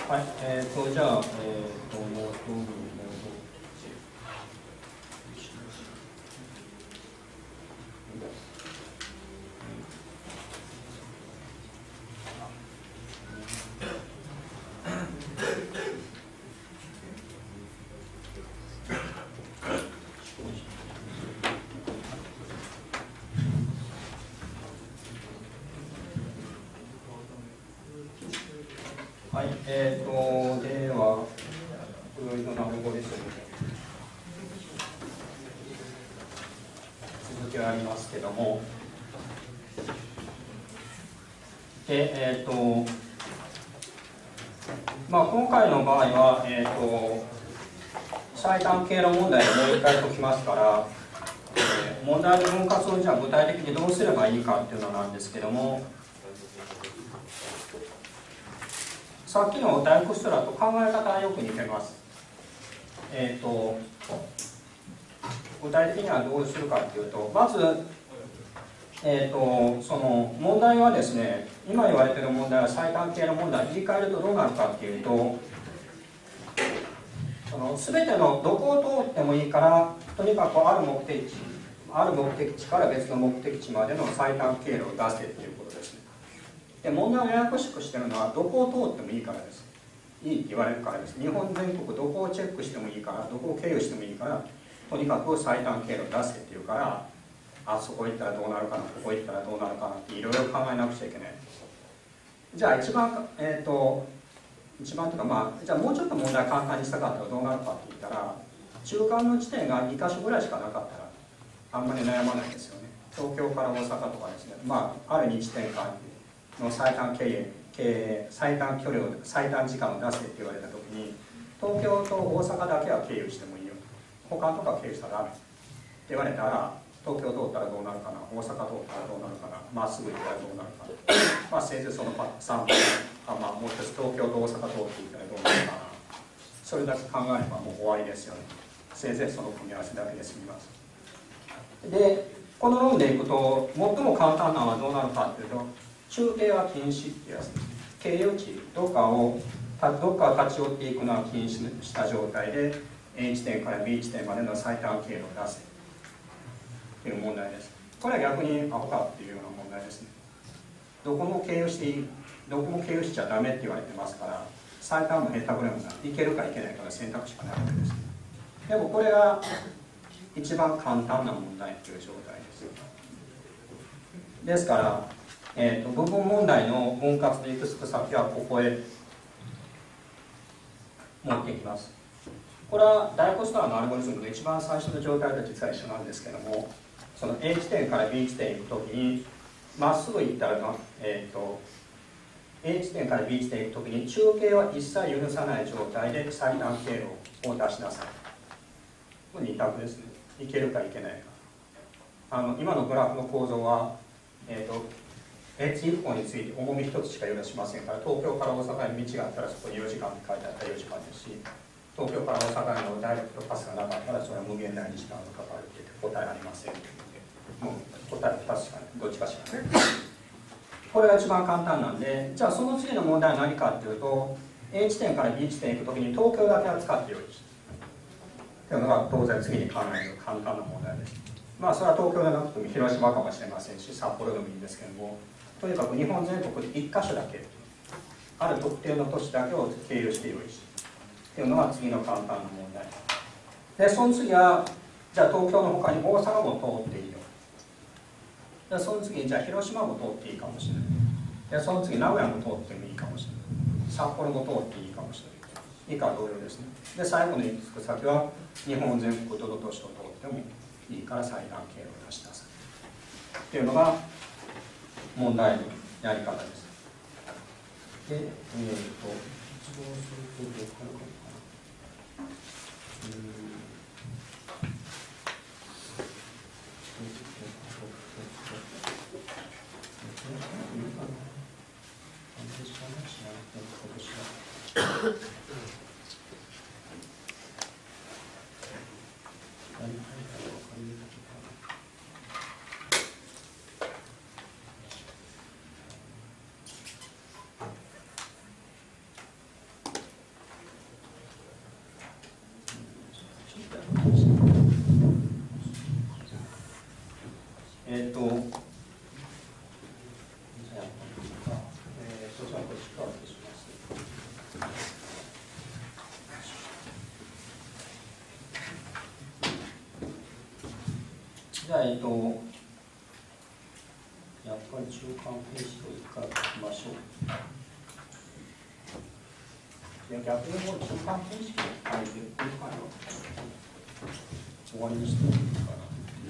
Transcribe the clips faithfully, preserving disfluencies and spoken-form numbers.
はい、えーと、じゃあ、えーと、元に戻って。はい、えーと、では、フロイトのアルゴリズム続きはありますけども、で、えーと、まあ、今回の場合は、えーと、最短経路問題をもう一回解きますから、えー、問題の分割をじゃあ具体的にどうすればいいかっていうのなんですけども、さっきのダイクストラと考え方はよく似てます。えーと、具体的にはどうするかというと、まず、えーと、その問題はですね、今言われている問題は最短経路問題、言い換えるとどうなるかというと、その全てのどこを通ってもいいから、とにかくある目的地、ある目的地から別の目的地までの最短経路を出せということですね。で、問題をややこしくしているのは、どこを通ってもいいからです。いいって言われるからです。日本全国どこをチェックしてもいいから、どこを経由してもいいから、とにかく最短経路を出せっていうから、あそこ行ったらどうなるかな、ここ行ったらどうなるかなっていろいろ考えなくちゃいけない。じゃあ一番、えっと、一番というかまあ、じゃあもうちょっと問題簡単にしたかったらどうなるかって言ったら、中間の地点がにか所ぐらいしかなかったら、あんまり悩まないですよね。東京から大阪とかですね、まあ、あるに地点間の最短経営、経営最短距離を、最短時間を出せって言われたときに、東京と大阪だけは経由してもいいよ。他のとこは経由したらダメって言われたら、東京通ったらどうなるかな、大阪通ったらどうなるかな、まっすぐ行ったらどうなるかな、まあ、せいぜいそのさんばん、あ、まあ、もう一つ東京と大阪通っていったらどうなるかな、それだけ考えればもう終わりですよね。せいぜいその組み合わせだけで済みます。で、この論でいくと、最も簡単なのはどうなるかというと、中継は禁止っていうやつです。経由地、どっかを、どっかを立ち寄っていくのは禁止した状態で、A 地点から B 地点までの最短経路を出せという問題です。これは逆にアホかっていうような問題ですね。どこも経由していい、どこも経由しちゃダメって言われてますから、最短もヘタグレもないけるかいけないかが選択肢がないわけです。でもこれが一番簡単な問題という状態です。ですから、えーと、部分問題の分割の行くつく先はここへ持っていきます。これはダイコストラのアルゴリズムの一番最初の状態と実は一緒なんですけども、その A 地点から B 地点に行くときに、まっすぐ行ったらの、えーと、A 地点から B 地点に行くときに、中継は一切許さない状態で最短経路を出しなさい。これに択ですね。行けるか行けないか。あの今のグラフの構造は、えーと、エッジいっぽんについて重みひとつしか許しませんから、東京から大阪に道があったらそこによじかんって書いてあったらよじかんですし、東京から大阪へのダイレクトパスがなかったらそれは無限大に時間がかかるって言って答えありませんって言って、もう答えふたつしかない、どっちかしかない。これが一番簡単なんで、じゃあその次の問題は何かっていうと、A 地点から B 地点に行くときに東京だけは使ってよいしというのが当然次に考える簡単な問題です。まあそれは東京でなくても広島かもしれませんし、札幌でもいいんですけども、とにかく日本全国でいっかしょだけ、ある特定の都市だけを経由してよいしというのが次の簡単な問題で、その次はじゃあ東京の他に大阪も通っていいよ。でその次にじゃあ広島も通っていいかもしれない。でその次名古屋も通ってもいいかもしれない。札幌も通っていいかもしれない。以下同様ですね。で最後の行き着く先は日本全国どの都市を通ってもいいから最短経路を出しなさいっていうのが問題のやり方です。で、えーと、そうするとどうかな。 えっとやっぱり中間形式を一回書きましょう。いや逆にもう中間形式を書いてるかな。終わりにしてもいいかな。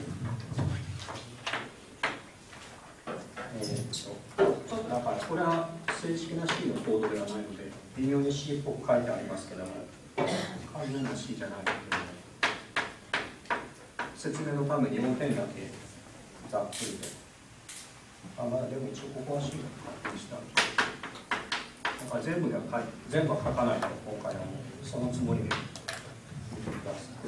えー、っとちょっとだからこれは正式な C のコードではないので微妙に C っぽく書いてありますけども、完全な C じゃないので、説明のためによんてんだけざっくりと。あ、まだでも一応ここは C が確認したんで、だから全部では書い全部は書かないと今回はもうそのつもりで見てください。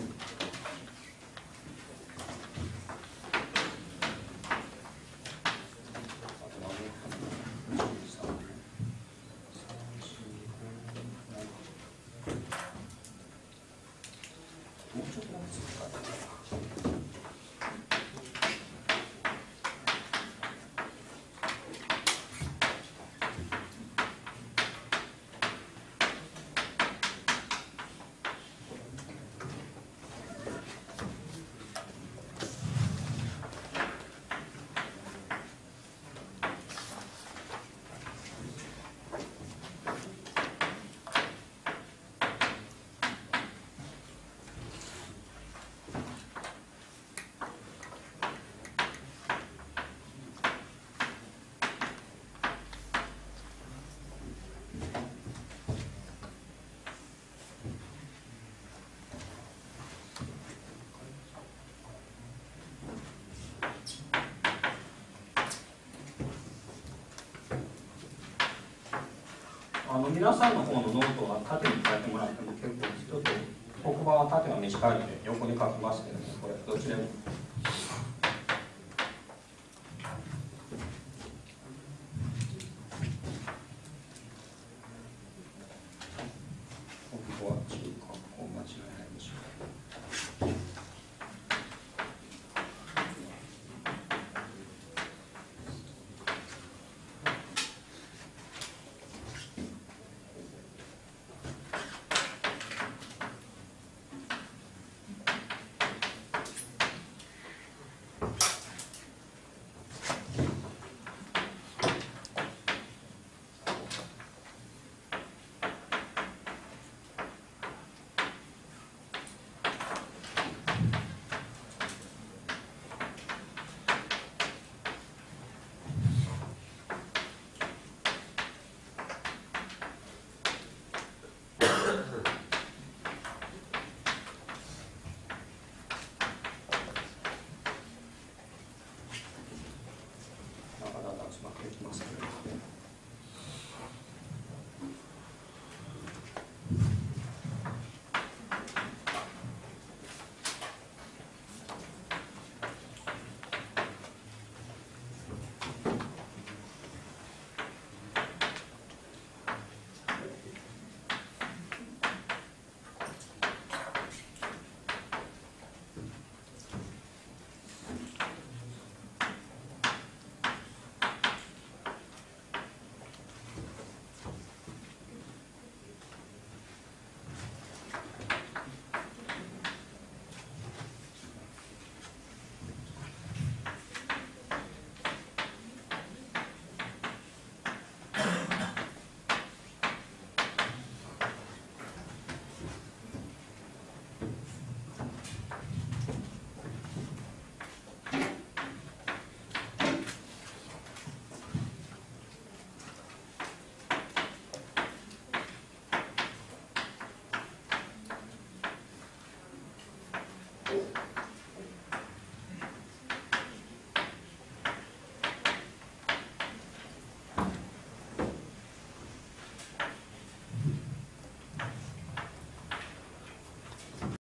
あの皆さんの方のノートは縦に書いてもらっても結構です。ちょっと黒板は縦が短いので横に書きますけども、これどっちでも